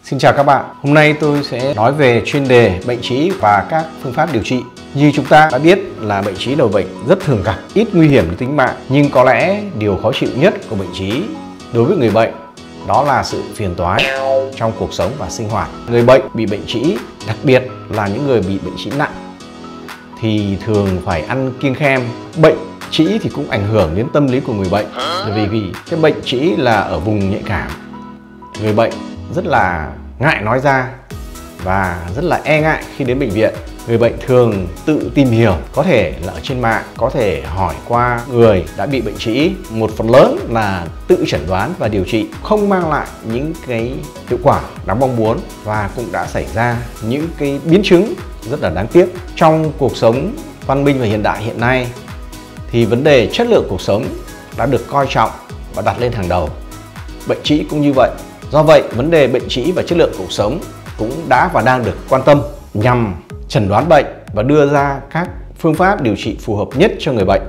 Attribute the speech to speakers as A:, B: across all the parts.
A: Xin chào các bạn, hôm nay tôi sẽ nói về chuyên đề bệnh trĩ và các phương pháp điều trị. Như chúng ta đã biết là bệnh trĩ đầu bệnh rất thường gặp, ít nguy hiểm đến tính mạng, nhưng có lẽ điều khó chịu nhất của bệnh trĩ đối với người bệnh đó là sự phiền toái trong cuộc sống và sinh hoạt. Người bệnh bị bệnh trĩ, đặc biệt là những người bị bệnh trĩ nặng thì thường phải ăn kiêng khem. Bệnh trĩ thì cũng ảnh hưởng đến tâm lý của người bệnh, bởi vì cái bệnh trĩ là ở vùng nhạy cảm. Người bệnh rất là ngại nói ra và rất là e ngại khi đến bệnh viện. Người bệnh thường tự tìm hiểu, có thể là ở trên mạng, có thể hỏi qua người đã bị bệnh trĩ. Một phần lớn là tự chẩn đoán và điều trị không mang lại những cái hiệu quả đáng mong muốn, và cũng đã xảy ra những cái biến chứng rất là đáng tiếc. Trong cuộc sống văn minh và hiện đại hiện nay thì vấn đề chất lượng cuộc sống đã được coi trọng và đặt lên hàng đầu. Bệnh trĩ cũng như vậy. Do vậy, vấn đề bệnh trĩ và chất lượng cuộc sống cũng đã và đang được quan tâm nhằm chẩn đoán bệnh và đưa ra các phương pháp điều trị phù hợp nhất cho người bệnh.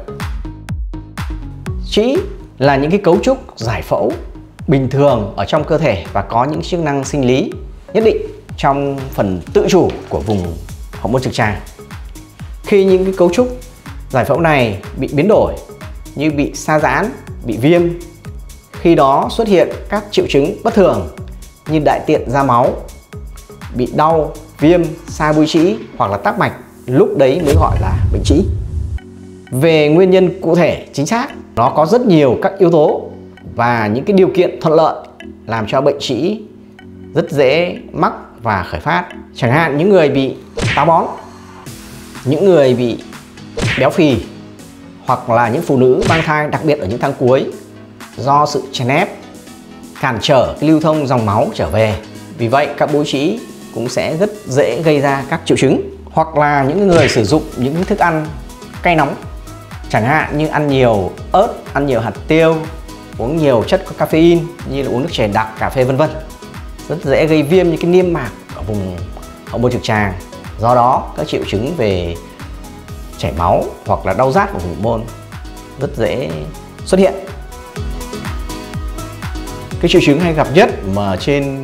A: Trĩ là những cái cấu trúc giải phẫu bình thường ở trong cơ thể và có những chức năng sinh lý nhất định trong phần tự chủ của vùng hậu môn trực tràng. Khi những cái cấu trúc giải phẫu này bị biến đổi, như bị sa giãn, bị viêm, khi đó xuất hiện các triệu chứng bất thường như đại tiện ra máu, bị đau, viêm, sa búi trĩ hoặc là tắc mạch, lúc đấy mới gọi là bệnh trĩ. Về nguyên nhân cụ thể chính xác, nó có rất nhiều các yếu tố và những cái điều kiện thuận lợi làm cho bệnh trĩ rất dễ mắc và khởi phát. Chẳng hạn những người bị táo bón, những người bị béo phì, hoặc là những phụ nữ mang thai, đặc biệt ở những tháng cuối, do sự chèn ép cản trở cái lưu thông dòng máu trở về. Vì vậy các búi trĩ cũng sẽ rất dễ gây ra các triệu chứng. Hoặc là những người sử dụng những thức ăn cay nóng, chẳng hạn như ăn nhiều ớt, ăn nhiều hạt tiêu, uống nhiều chất có caffeine như là uống nước chè đặc, cà phê vân vân, rất dễ gây viêm những cái niêm mạc ở vùng hậu môn trực tràng. Do đó các triệu chứng về chảy máu hoặc là đau rát của vùng môn rất dễ xuất hiện. Cái triệu chứng hay gặp nhất mà trên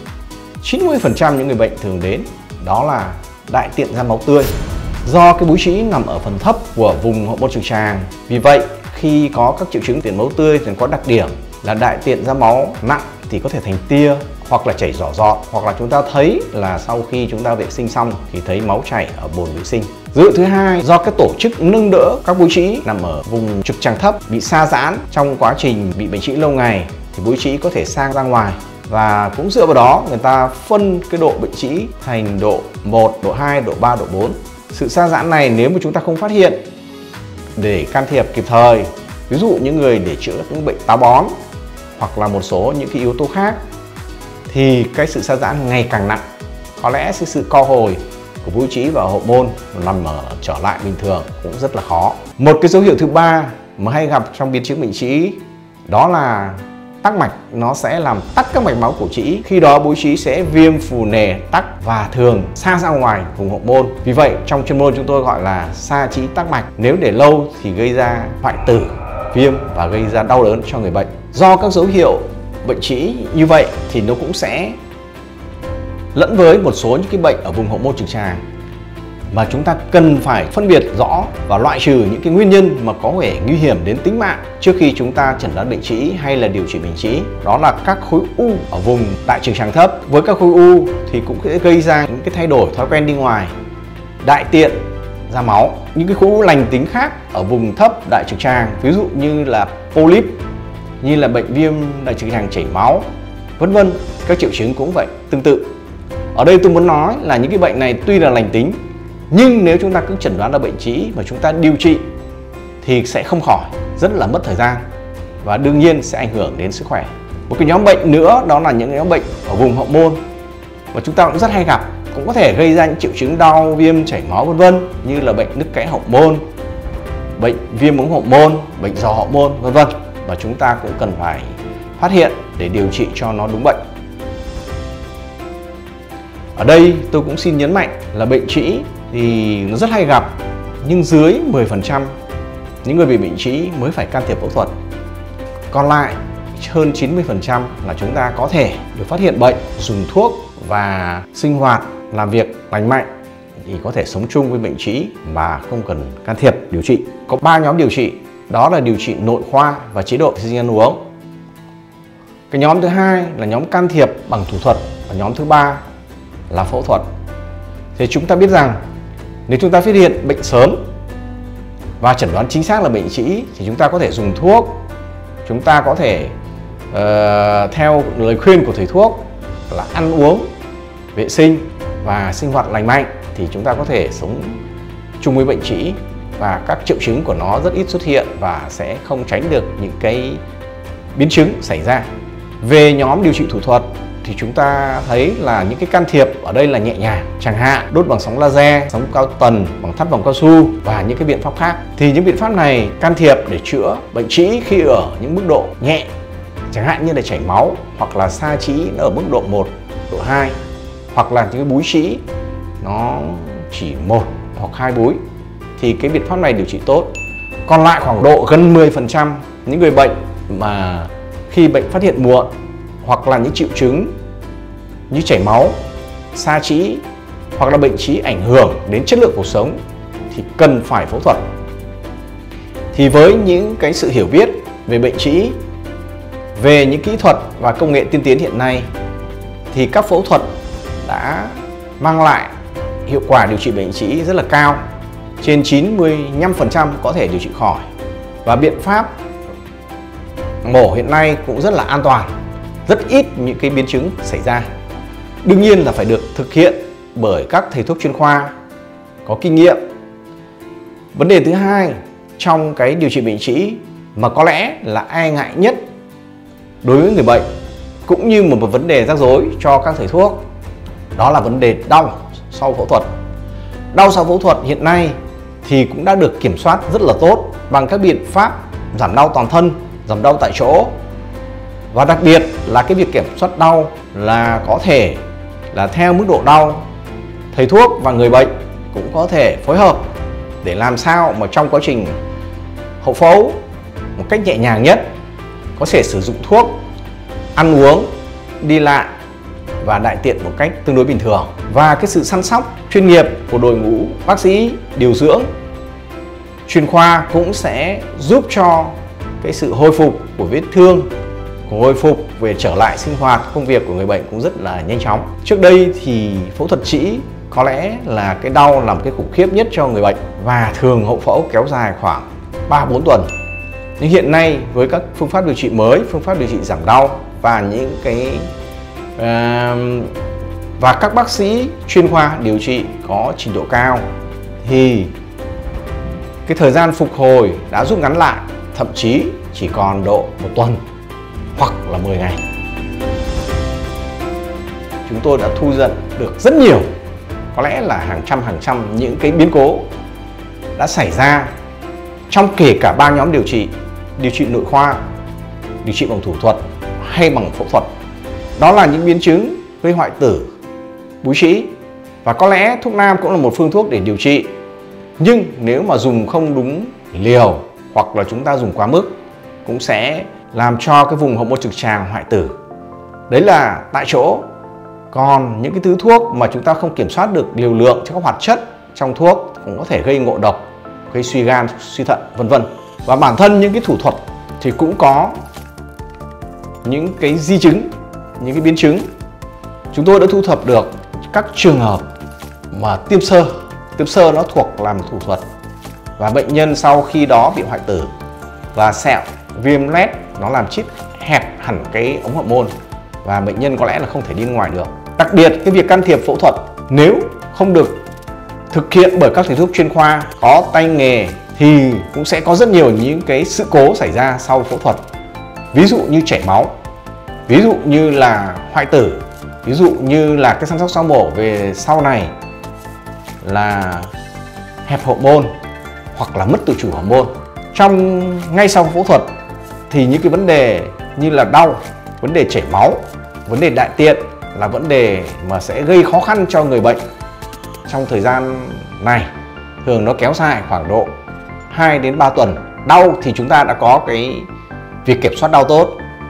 A: 90% những người bệnh thường đến đó là đại tiện ra máu tươi. Do cái búi trĩ nằm ở phần thấp của vùng hậu môn trực tràng, vì vậy khi có các triệu chứng tiện máu tươi thì có đặc điểm là đại tiện ra máu nặng thì có thể thành tia hoặc là chảy rỏ rọt, hoặc là chúng ta thấy là sau khi chúng ta vệ sinh xong thì thấy máu chảy ở bồn vệ sinh. Dấu hiệu thứ hai, do cái tổ chức nâng đỡ các búi trĩ nằm ở vùng trực tràng thấp bị sa giãn trong quá trình bị bệnh trĩ lâu ngày thì búi trĩ có thể sang ra ngoài, và cũng dựa vào đó người ta phân cái độ bệnh trĩ thành độ 1, độ 2, độ 3, độ 4. Sự sa giãn này nếu mà chúng ta không phát hiện để can thiệp kịp thời, ví dụ những người để chữa những bệnh táo bón hoặc là một số những cái yếu tố khác, thì cái sự sa giãn ngày càng nặng. Có lẽ sự co hồi của búi trĩ và hậu môn nằm ở trở lại bình thường cũng rất là khó. Một cái dấu hiệu thứ ba mà hay gặp trong biến chứng bệnh trĩ đó là tắc mạch. Nó sẽ làm tắc các mạch máu của trĩ. Khi đó búi trĩ sẽ viêm, phù nề, tắc và thường sa ra ngoài vùng hậu môn. Vì vậy trong chuyên môn chúng tôi gọi là sa trĩ tắc mạch. Nếu để lâu thì gây ra hoại tử, viêm và gây ra đau đớn cho người bệnh. Do các dấu hiệu bệnh trĩ như vậy thì nó cũng sẽ lẫn với một số những cái bệnh ở vùng hậu môn trực tràng mà chúng ta cần phải phân biệt rõ và loại trừ những cái nguyên nhân mà có vẻ nguy hiểm đến tính mạng trước khi chúng ta chẩn đoán bệnh trĩ hay là điều trị bệnh trĩ. Đó là các khối u ở vùng đại trực tràng thấp. Với các khối u thì cũng sẽ gây ra những cái thay đổi thói quen đi ngoài, đại tiện ra máu. Những cái khối u lành tính khác ở vùng thấp đại trực tràng, ví dụ như là polyp, như là bệnh viêm đại trực tràng chảy máu, vân vân. Các triệu chứng cũng vậy, tương tự. Ở đây tôi muốn nói là những cái bệnh này tuy là lành tính, nhưng nếu chúng ta cứ chẩn đoán là bệnh trĩ mà chúng ta điều trị thì sẽ không khỏi, rất là mất thời gian và đương nhiên sẽ ảnh hưởng đến sức khỏe. Một cái nhóm bệnh nữa đó là những nhóm bệnh ở vùng hậu môn mà chúng ta cũng rất hay gặp, cũng có thể gây ra những triệu chứng đau, viêm, chảy máu vân vân, như là bệnh nứt kẽ hậu môn, bệnh viêm ống hậu môn, bệnh giò hậu môn vân vân, và chúng ta cũng cần phải phát hiện để điều trị cho nó đúng bệnh. Ở đây tôi cũng xin nhấn mạnh là bệnh trĩ thì nó rất hay gặp, nhưng dưới 10% những người bị bệnh trĩ mới phải can thiệp phẫu thuật. Còn lại hơn 90% là chúng ta có thể được phát hiện bệnh, dùng thuốc và sinh hoạt, làm việc lành mạnh thì có thể sống chung với bệnh trĩ mà không cần can thiệp điều trị. Có 3 nhóm điều trị, đó là điều trị nội khoa và chế độ vệ sinh ăn uống. Cái nhóm thứ hai là nhóm can thiệp bằng thủ thuật và nhóm thứ ba là phẫu thuật. Thì chúng ta biết rằng nếu chúng ta phát hiện bệnh sớm và chẩn đoán chính xác là bệnh trĩ thì chúng ta có thể dùng thuốc, chúng ta có thể theo lời khuyên của thầy thuốc là ăn uống vệ sinh và sinh hoạt lành mạnh thì chúng ta có thể sống chung với bệnh trĩ và các triệu chứng của nó rất ít xuất hiện và sẽ không tránh được những cái biến chứng xảy ra. Về nhóm điều trị thủ thuật thì chúng ta thấy là những cái can thiệp ở đây là nhẹ nhàng, chẳng hạn đốt bằng sóng laser, sóng cao tần, bằng thắt vòng cao su và những cái biện pháp khác. Thì những biện pháp này can thiệp để chữa bệnh trĩ khi ở những mức độ nhẹ, chẳng hạn như là chảy máu hoặc là sa trĩ nó ở mức độ 1, độ 2 hoặc là những cái búi trĩ nó chỉ 1 hoặc 2 búi thì cái biện pháp này điều trị tốt. Còn lại khoảng độ gần 10% những người bệnh mà khi bệnh phát hiện muộn hoặc là những triệu chứng như chảy máu, sa trĩ hoặc là bệnh trĩ ảnh hưởng đến chất lượng cuộc sống thì cần phải phẫu thuật. Thì với những cái sự hiểu biết về bệnh trĩ, về những kỹ thuật và công nghệ tiên tiến hiện nay thì các phẫu thuật đã mang lại hiệu quả điều trị bệnh trĩ rất là cao, trên 95% có thể điều trị khỏi. Và biện pháp mổ hiện nay cũng rất là an toàn, rất ít những cái biến chứng xảy ra. Đương nhiên là phải được thực hiện bởi các thầy thuốc chuyên khoa có kinh nghiệm. Vấn đề thứ hai trong cái điều trị bệnh trĩ mà có lẽ là e ngại nhất đối với người bệnh cũng như một vấn đề rắc rối cho các thầy thuốc, đó là vấn đề đau sau phẫu thuật. Đau sau phẫu thuật hiện nay thì cũng đã được kiểm soát rất là tốt bằng các biện pháp giảm đau toàn thân, giảm đau tại chỗ. Và đặc biệt là cái việc kiểm soát đau là có thể là theo mức độ đau, thầy thuốc và người bệnh cũng có thể phối hợp để làm sao mà trong quá trình hậu phẫu một cách nhẹ nhàng nhất, có thể sử dụng thuốc, ăn uống, đi lại và đại tiện một cách tương đối bình thường. Và cái sự săn sóc chuyên nghiệp của đội ngũ bác sĩ điều dưỡng chuyên khoa cũng sẽ giúp cho cái sự hồi phục của vết thương, hồi phục về trở lại sinh hoạt công việc của người bệnh cũng rất là nhanh chóng. Trước đây thì phẫu thuật trĩ có lẽ là cái đau là một cái khủng khiếp nhất cho người bệnh và thường hậu phẫu kéo dài khoảng 3-4 tuần. Nhưng hiện nay với các phương pháp điều trị mới, phương pháp điều trị giảm đau và những cái và các bác sĩ chuyên khoa điều trị có trình độ cao thì cái thời gian phục hồi đã rút ngắn lại, thậm chí chỉ còn độ 1 tuần hoặc là 10 ngày. Chúng tôi đã thu nhận được rất nhiều, có lẽ là hàng trăm những cái biến cố đã xảy ra trong kể cả 3 nhóm điều trị nội khoa, điều trị bằng thủ thuật hay bằng phẫu thuật. Đó là những biến chứng gây hoại tử, búi trĩ và có lẽ thuốc nam cũng là một phương thuốc để điều trị. Nhưng nếu mà dùng không đúng liều hoặc là chúng ta dùng quá mức cũng sẽ làm cho cái vùng hậu môn trực tràng hoại tử. Đấy là tại chỗ. Còn những cái thứ thuốc mà chúng ta không kiểm soát được liều lượng cho các hoạt chất trong thuốc cũng có thể gây ngộ độc, gây suy gan, suy thận, vân vân. Và bản thân những cái thủ thuật thì cũng có những cái di chứng, những cái biến chứng. Chúng tôi đã thu thập được các trường hợp mà tiêm sơ nó thuộc làm thủ thuật và bệnh nhân sau khi đó bị hoại tử và sẹo, viêm loét nó làm chít hẹp hẳn cái ống hậu môn và bệnh nhân có lẽ là không thể đi ngoài được. Đặc biệt cái việc can thiệp phẫu thuật nếu không được thực hiện bởi các thầy thuốc chuyên khoa có tay nghề thì cũng sẽ có rất nhiều những cái sự cố xảy ra sau phẫu thuật. Ví dụ như chảy máu, ví dụ như là hoại tử, ví dụ như là cái săn sóc sau mổ về sau này là hẹp hậu môn hoặc là mất tự chủ hậu môn. Ngay sau phẫu thuật thì những cái vấn đề như là đau, vấn đề chảy máu, vấn đề đại tiện là vấn đề mà sẽ gây khó khăn cho người bệnh trong thời gian này. Thường nó kéo dài khoảng độ 2 đến 3 tuần. Đau thì chúng ta đã có cái việc kiểm soát đau tốt.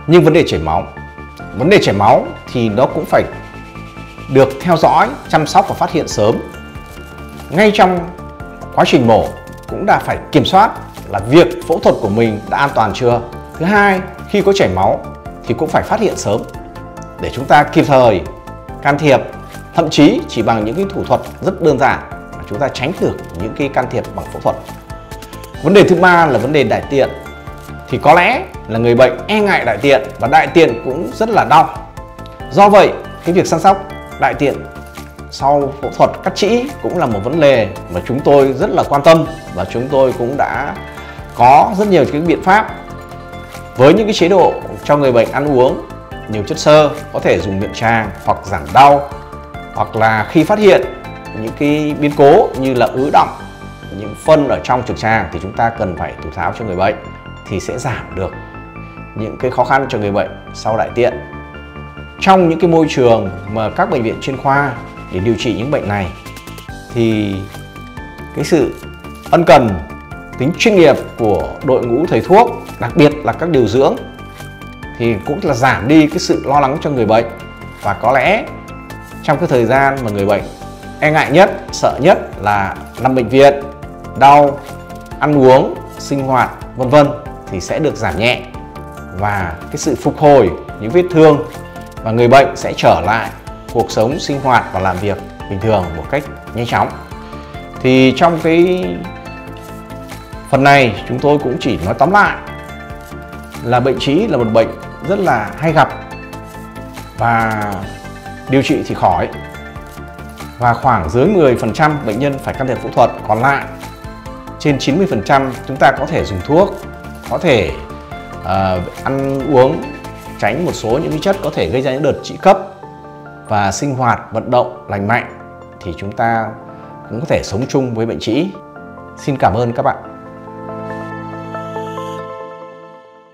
A: Nhưng vấn đề chảy máu thì nó cũng phải được theo dõi, chăm sóc và phát hiện sớm. Ngay trong quá trình mổ cũng đã phải kiểm soát là việc phẫu thuật của mình đã an toàn chưa. Thứ hai, khi có chảy máu thì cũng phải phát hiện sớm để chúng ta kịp thời can thiệp, thậm chí chỉ bằng những cái thủ thuật rất đơn giản mà chúng ta tránh được những cái can thiệp bằng phẫu thuật. Vấn đề thứ ba là vấn đề đại tiện. Thì có lẽ là người bệnh e ngại đại tiện và đại tiện cũng rất là đau. Do vậy, cái việc săn sóc đại tiện sau phẫu thuật cắt trĩ cũng là một vấn đề mà chúng tôi rất là quan tâm, và chúng tôi cũng đã có rất nhiều cái biện pháp với những cái chế độ cho người bệnh ăn uống nhiều chất xơ, có thể dùng miệng tràng hoặc giảm đau, hoặc là khi phát hiện những cái biến cố như là ứ đọng, những phân ở trong trực tràng thì chúng ta cần phải thủ tháo cho người bệnh thì sẽ giảm được những cái khó khăn cho người bệnh sau đại tiện. Trong những cái môi trường mà các bệnh viện chuyên khoa để điều trị những bệnh này thì cái sự ân cần, tính chuyên nghiệp của đội ngũ thầy thuốc, đặc biệt là các điều dưỡng, thì cũng là giảm đi cái sự lo lắng cho người bệnh. Và có lẽ trong cái thời gian mà người bệnh e ngại nhất, sợ nhất là nằm bệnh viện, đau, ăn uống, sinh hoạt vân vân thì sẽ được giảm nhẹ, và cái sự phục hồi những vết thương, và người bệnh sẽ trở lại cuộc sống, sinh hoạt và làm việc bình thường một cách nhanh chóng. Thì trong cái phần này chúng tôi cũng chỉ nói tóm lại là bệnh trĩ là một bệnh rất là hay gặp và điều trị thì khỏi, và khoảng dưới 10% bệnh nhân phải can thiệp phẫu thuật, còn lại trên 90% chúng ta có thể dùng thuốc, có thể ăn uống, tránh một số những cái chất có thể gây ra những đợt trĩ cấp, và sinh hoạt vận động lành mạnh thì chúng ta cũng có thể sống chung với bệnh trĩ. Xin cảm ơn các bạn.